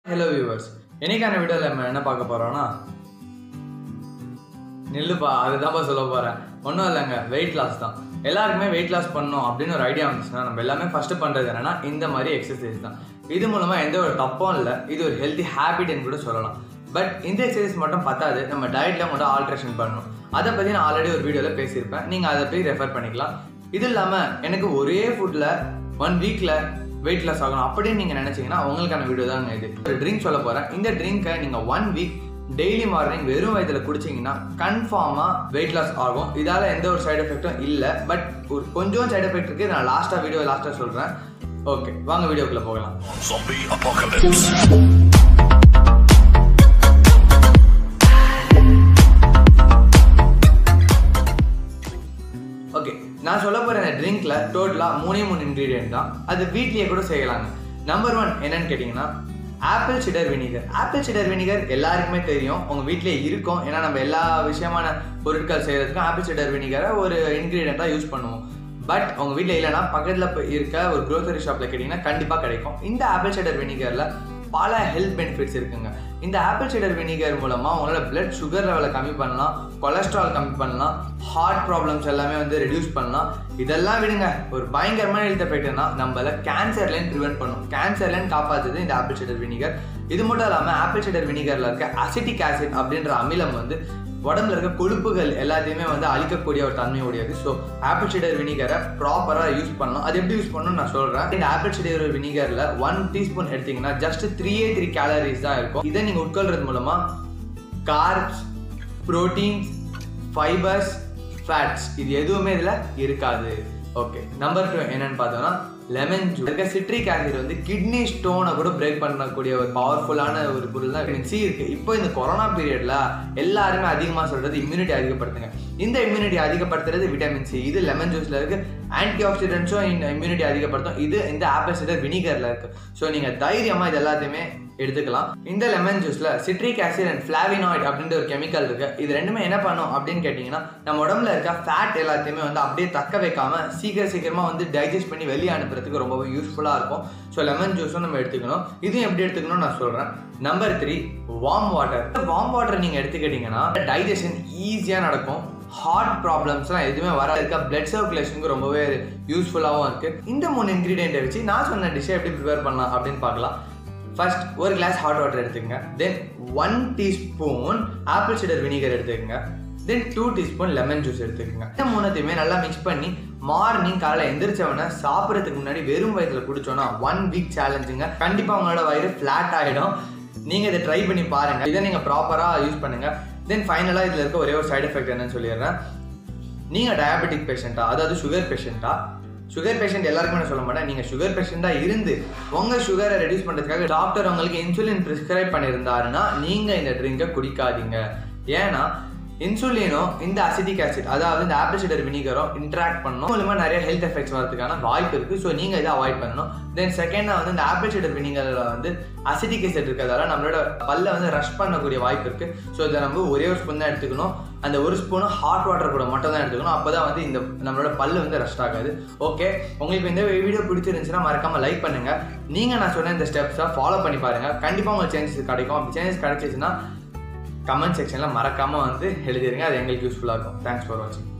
Hello viewers, இன்னைக்கான வீடியோல நம்ம என்ன பார்க்க போறோம்னா நில்லுப்பா அதுதான் சொல்ல போறேன். ஒன்றும் இல்லைங்க, வெயிட் லாஸ் தான். எல்லாருக்குமே வெயிட் லாஸ் பண்ணணும் அப்படின்னு ஒரு ஐடியா வந்துச்சுன்னா நம்ம எல்லாமே ஃபர்ஸ்ட் பண்றது என்னன்னா இந்த மாதிரி எக்ஸசைஸ் தான். இது மூலமா எந்த ஒரு தப்பும் இல்லை, இது ஒரு ஹெல்த்தி ஹேபிட்னு கூட சொல்லலாம். பட் இந்த எக்ஸசைஸ் மட்டும் பத்தாது, நம்ம டயட்ல மட்டும் ஆல்ட்ரேஷன் பண்ணணும். அதை பத்தி நான் ஆல்ரெடி ஒரு வீடியோல பேசியிருப்பேன், நீங்க அதை போய் ரெஃபர் பண்ணிக்கலாம். இது இல்லாம எனக்கு ஒரே ஃபுட்ல 1 வீக்ல வெயிட் லாஸ் ஆகணும் அப்படின்னு நீங்க நினைச்சீங்கன்னா உங்களுக்கான வீடியோ தாங்க இது. ஒரு ட்ரிங்க் சொல்ல போறேன். இந்த ட்ரிங்கை நீங்க 1 வீக் டெய்லி மார்னிங் வெறும் வயதுல குடிச்சீங்கன்னா கன்ஃபார்மா வெயிட் லாஸ் ஆகும். இதால எந்த ஒரு சைடு எஃபெக்டும் இல்லை, பட் ஒரு கொஞ்சம் சைடு எஃபெக்ட் இருக்கு. நான் லாஸ்டா சொல்றேன். ஓகே, வாங்க வீடியோக்குள்ள போகலாம். ஓகே, நான் சொல்ல போற இந்த ட்ரிங்க்ல டோட்டலா 3 இன்கிரீடியன்ட் தான். அது வீட்லயே கூட செய்யலாங்க. நம்பர் 1 என்னன்னு கேட்டீங்கன்னா apple cider vinegar. Apple cider vinegar எல்லாருக்குமே தெரியும், உங்க வீட்லயே இருக்கும். ஏன்னா நம்ம எல்லா விஷயமான பொருட்கள் செய்யறதுக்கும் ஆப்பிள் சிடர் வினிகரை ஒரு இன்கிரீடியண்டா யூஸ் பண்ணுவோம். பட் உங்க வீட்டில் இல்லைன்னா பக்கத்தில் இருக்க ஒரு க்ரோசரி ஷாப்ல கேட்டீங்கன்னா கண்டிப்பாக கிடைக்கும். இந்த ஆப்பிள் சிடர் வினிகர்ல பல ஹெல்த் பெனிஃபிட்ஸ் இருக்குங்க. இந்த ஆப்பிள் சிடர் வினிகர் மூலமா உங்களோட பிளட் சுகர் லெவலை கம்மி பண்ணலாம், கொலஸ்ட்ரால் கம்மி பண்ணலாம், ஹார்ட் ப்ராப்ளம்ஸ் எல்லாமே ரெடியூஸ் பண்ணலாம். இதெல்லாம் விடுங்க, ஒரு பயங்கரமான ஹெல்த் எஃபெக்ட்னா நம்மள கேன்சர்லேருந்து ப்ரிவென்ட் பண்ணும். கேன்சர்லேருந்து காப்பாற்றுது இந்த ஆப்பிள் சிடர் வினிகர். இது மட்டும் இல்லாமல் ஆப்பிள் சிடர் வினிகர்ல இருக்க அசிட்டிக் ஆசிட் அப்படின்ற அமிலம் உடம்புல இருக்க கொழுப்புகள் எல்லாத்தையுமே அழிக்கக்கூடிய ஒரு தன்மை உடையது. ஸோ ஆப்பிள் சிடர் வினிகரை ப்ராப்பராக யூஸ் பண்ணணும். அது எப்படி யூஸ் பண்ணணும்னு நான் சொல்கிறேன். இந்த ஆப்பிள் சிடர் வினிகரில் 1 டீஸ்பூன் எடுத்தீங்கன்னா ஜஸ்ட் 3 கேலரிஸ் தான் இருக்கும். இதை நீங்கள் உட்கொள்றது மூலமா கார்ப்ஸ், புரோட்டீன்ஸ், ஃபைபர்ஸ், ஃபேட்ஸ் இது எதுவுமே இதில் இருக்காது. ஓகே, நம்பர் 2 என்னன்னு பார்த்தோம்னா லெமன் ஜூஸ். இருக்க சிட்ரிக் ஆசிட் கிட்னி ஸ்டோனை கூட பிரேக் பண்ணக்கூடிய ஒரு பவர்ஃபுல்லான ஒரு பொருள் தான் விட்டமின் சி இருக்கு. இப்போ இந்த கொரோனா பீரியட்ல எல்லாருமே அதிகமாக சொல்றது இம்யூனிட்டி அதிகப்படுத்துங்க. இந்த இம்யூனிட்டி அதிகப்படுத்துறது விட்டமின் சி. இது லெமன் ஜூஸ்ல இருக்கு. ஆன்டி ஆக்சிடென்ட்ஸும் இந்த இம்யூனிட்டி அதிகப்படுத்தும். இது இந்த ஆப்பிள் சிடர் வினிகர்ல இருக்கு. ஸோ நீங்க தைரியமா இது எல்லாத்தையுமே எடுத்துக்கலாம். இந்த லெமன் ஜூஸ்ல சிட்ரிக் ஆசிட் அண்ட் ஃபிளாவினாய்ட் அப்படின்ற ஒரு கெமிக்கல் இருக்கு. இது ரெண்டுமே என்ன பண்ணும் அப்படின்னு கேட்டீங்கன்னா நம்ம உடம்புல இருக்க ஃபேட் எல்லாத்தையுமே அப்படியே தக்க வைக்காம சீக்கிரமா டைஜஸ்ட் பண்ணி வெளியே அனுப்புறதுக்கு ரொம்பவே யூஸ்ஃபுல்லா இருக்கும். ஸோ லெமன் ஜூஸும் நம்ம எடுத்துக்கணும். இதுவும் எப்படி எடுத்துக்கணும்னு நான் சொல்றேன். Number 3 warm water. Warm water நீங்க எடுத்துக்கிட்டீங்கன்னா டைஜஷன் ஈஸியா நடக்கும். ஹார்ட் ப்ராப்ளம்ஸ்லாம் எதுவுமே வர இருக்க பிளட் சர்க்குலேஷனுக்கு ரொம்பவே யூஸ்ஃபுல்லாகவும் இருக்கு. இந்த 3 இன்கிரீடியன்ட்டை வச்சு நான் சொன்ன டிஷ்ஷை எப்படி ப்ரிப்பேர் பண்ணலாம் அப்படின்னு பார்க்கலாம். ஃபர்ஸ்ட் ஒரு கிளாஸ் ஹாட் வாட்டர் எடுத்துக்கங்க. Then 1 teaspoon apple cider vinegar எடுத்துக்கங்க. தென் 2 டீஸ்பூன் லெமன் ஜூஸ் எடுத்துக்கங்க. இந்த 3த்தையுமே நல்லா மிக்ஸ் பண்ணி மார்னிங் காலையில் எந்திரிச்சவன சாப்பிட்றதுக்கு முன்னாடி வெறும் வயிற்றுல குடிச்சோன்னா 1 வீக் சேலஞ்சுங்க. கண்டிப்பாக உங்களோட வயிறு ஃப்ளாட் ஆகிடும். நீங்கள் இதை ட்ரை பண்ணி பாருங்க. இதை நீங்கள் ப்ராப்பராக யூஸ் பண்ணுங்க. தென் ஃபைனலாக இதில் இருக்க ஒரே ஒரு சைடு எஃபெக்ட் என்னன்னு சொல்லிடுறேன். நீங்கள் டயபெட்டிக் பேஷண்ட்டா, அதாவது சுகர் பேஷண்ட்டா, சுகர் பேஷண்ட் எல்லாருக்குமே நான் சொல்ல மாட்டேன், நீங்கள் சுகர் பேஷண்ட்டாக இருந்து உங்கள் சுகரை ரெடியூஸ் பண்ணுறதுக்காக டாக்டர் உங்களுக்கு இன்சுலின் ப்ரிஸ்கிரைப் பண்ணியிருந்தாருன்னா நீங்கள் இந்த ட்ரிங்கை குடிக்காதீங்க. ஏன்னா இன்சுலினும் இந்த அசிட்டிக் ஆசிட், அதாவது இந்த ஆப்பிள் சிடர் வினிகரும் இன்ட்ராக்ட் பண்ணணும். மூலமா நிறைய ஹெல்த் எஃபெக்ட்ஸ் வரதுக்கான வாய்ப்பு இருக்கு. ஸோ நீங்க இதை அவாய்ட் பண்ணணும். தென் செகண்டா இந்த ஆப்பிள் சிடர் வினிகர்ல அசிட்டிக் ஆசிட் இருக்கிறதால நம்மளோட பல்ல ரஷ் பண்ணக்கூடிய வாய்ப்பு இருக்கு. ஸோ இதை நம்ம ஒரே ஒரு ஸ்பூன் தான் எடுத்துக்கணும். அந்த ஒரு ஸ்பூனும் ஹாட் வாட்டர் கூட மட்டும் தான் எடுத்துக்கணும். அப்போதான் இந்த நம்மளோட பல்லு ரஷ் ஆகாது. ஓகே, உங்களுக்கு இந்த வீடியோ பிடிச்சிருந்துச்சுன்னா மறக்காம லைக் பண்ணுங்க. நீங்க நான் சொன்ன இந்த ஸ்டெப்ஸை ஃபாலோ பண்ணி பாருங்க. கண்டிப்பா உங்களுக்கு சேஞ்சஸ் கிடைக்கும். அப்படி சேஞ்சஸ் கிடைச்சிச்சுன்னா கமெண்ட் செக்ஷன்ல மறக்காம எழுதிருங்க. அது எங்களுக்கு யூஸ்ஃபுல்லா இருக்கும். தேங்க்ஸ் ஃபார் வாட்சிங்.